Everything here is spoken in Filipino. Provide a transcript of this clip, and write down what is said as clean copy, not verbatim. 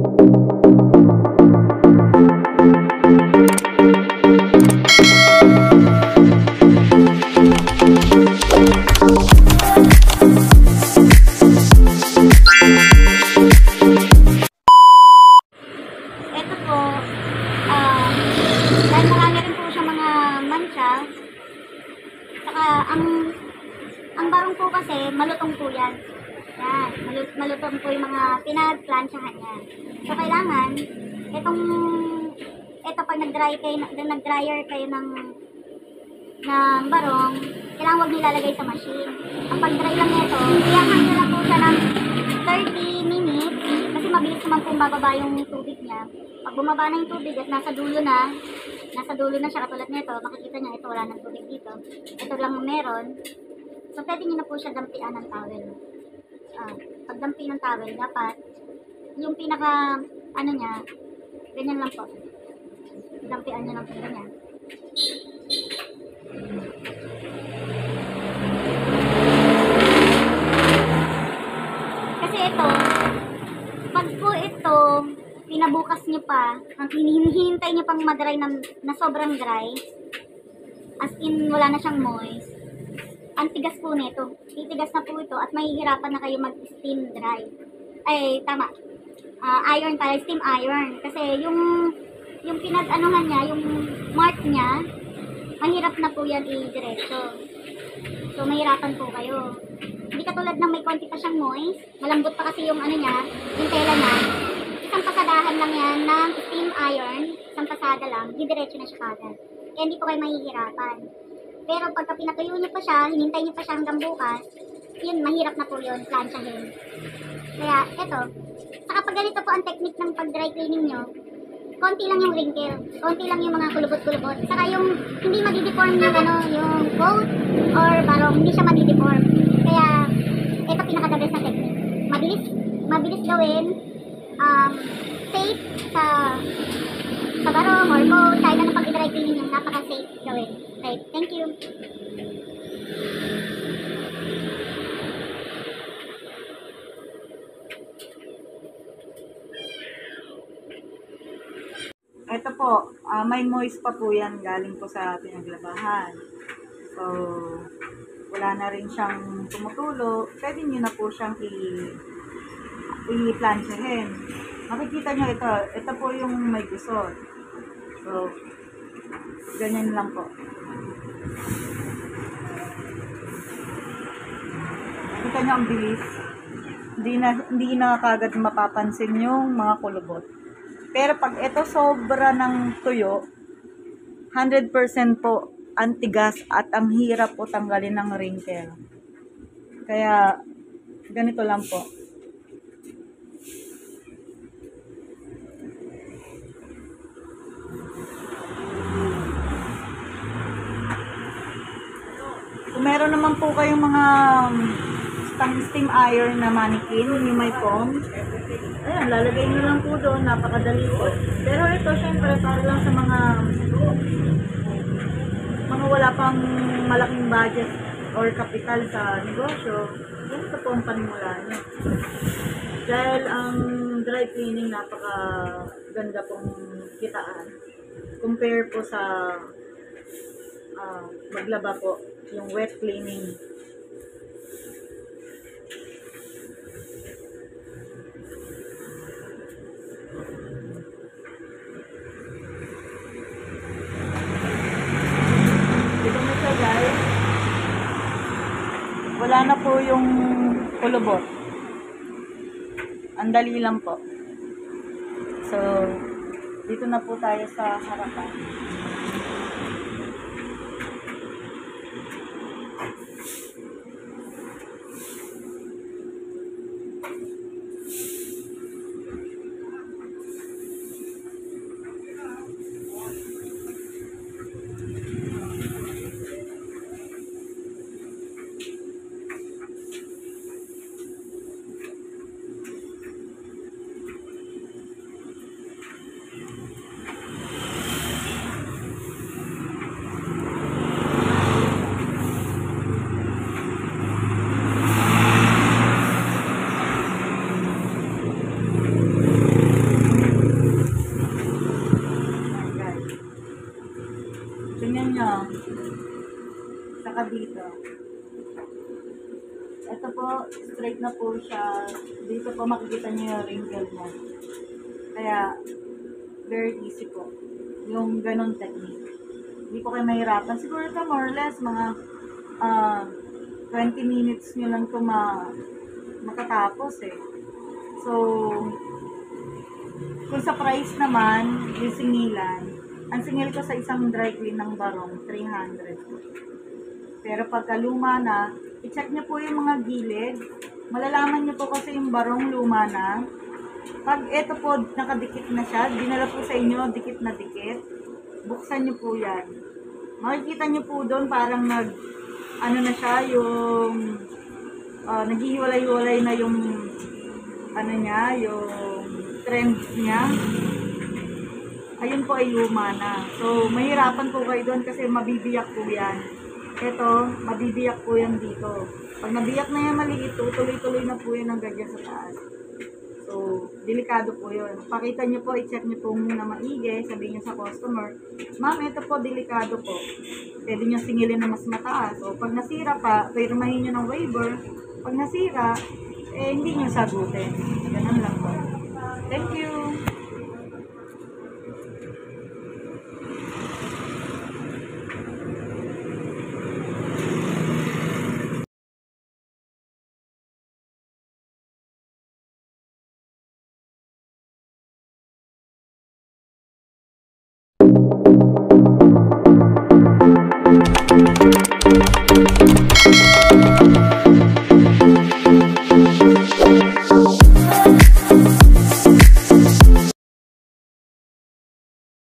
Dahil marami rin po siya mga mancha, saka ang barong po kasi malutong po yan. Yan, malutong po yung mga pinagplansyahan yan. So kailangan, ito pag nag-dryer kayo ng barong, kailangan huwag nilalagay sa machine. Ang pag-dry lang nito, iyakan nyo lang po siya ng 30 minutes, kasi mabilis naman po bababa yung tubig niya. Pag bumaba na yung tubig at nasa dulo na siya, katulad nito, makikita niya ito, wala nang tubig dito. Ito lang meron. So pwede nyo na po siya dampian ng towel. Pag dampi ng towel, dapat yung pinaka, niya, ganyan lang po. Dampian nyo lang po ganyan. Kasi ito, pag po ito, pinabukas nyo pa, ang hinihintay nyo pang madry na sobrang dry, as in wala na siyang moist, ang tigas po nito. Titigas na po ito at mahihirapan na kayo mag-steam dry. Ay, tama. Iron tayo, steam iron. Kasi yung pinag-anuhan niya, yung mark niya, mahirap na po yan i-diretso. So, mahirapan po kayo. Hindi katulad ng may konti pa siyang moist, malambot pa kasi yung niya, yung tela niya. Isang pasadahan lang yan ng steam iron, isang pasada lang, didiretso na siya kagad. Kaya hindi po kayo mahihirapan. Pero pagka pinatuyo niyo pa siya, hinintay niyo pa siya hanggang bukas, yun, mahirap na po yun, plansyahin. Kaya, eto, saka pag ganito po ang technique ng pag-dry cleaning nyo, konti lang yung wrinkle, konti lang yung mga kulubot-kulubot, saka yung hindi madideform yung yung coat or barong, hindi siya madideform. Kaya, ito pinaka-the best na technique. Mabilis gawin, safe sa barong or coat, kahit na pag-dry cleaning yung napaka-safe gawin. Okay, thank you. Ito po, may moist pa po yan galing po sa pinaglabahan. So, wala na rin siyang tumutulo. Pwede nyo na po siyang i-plansyahin. Makikita nyo ito po yung may gusot. So, ganyan lang po. Makikita nyo ang bilis. Hindi na kagad mapapansin yung mga kulubot. Pero pag ito sobra ng tuyo, 100% po ang tigas at ang hirap po tanggalin ng wrinkle. Kaya, ganito lang po. Kung meron naman po kayong mga steam iron na mannequin, yung may foam, ayan, lalagay nyo lang po doon, napakadali po. Pero ito, syempre, para lang sa mga wala pang malaking budget or kapital sa negosyo, ganito po ang panimula nyo. Dahil ang dry cleaning, napakaganda pong kitaan. Compare po sa maglaba po, yung wet cleaning. Wala na po yung kulubot. Ang dali lang po. So, dito na po tayo sa harapan. saka dito. Ito po, straight na po siya. Dito po makikita niyo yung wrinkle mo. Kaya, very easy po. Yung ganong technique. Hindi po kayo mahirapan. Siguro ito more or less, mga 20 minutes nyo lang ito makatapos eh. So, kung sa price naman, yung singilan, ang singil ko sa isang dry clean ng Barong, 300 po. Pero pagka luma na, i-check nyo po yung mga gilid. Malalaman nyo po kasi yung Barong luma na. Pag ito po, nakadikit na siya, dinala po sa inyo, dikit na dikit, buksan nyo po yan. Makikita nyo po doon parang ano na siya, yung naghihiwalay-hiwalay na yung ano niya, yung trend niya. Ayun po ay luma na. So, mahirapan po kayo doon kasi mabibiyak po yan. Ito, mabibiyak po yan dito. Pag nabiyak na yan maliit, tuloy-tuloy na po yan hanggang dyan sa taas. So, delikado po yun. Pakita nyo po, i-check nyo po muna maigi, sabihin nyo sa customer, ma'am, ito po, delikado po. Pwede nyo singilin na mas mataas. O, pag nasira pa, pirmahin nyo ng waiver. Pag nasira, hindi nyo sagutin. Ganun lang po. Thank you!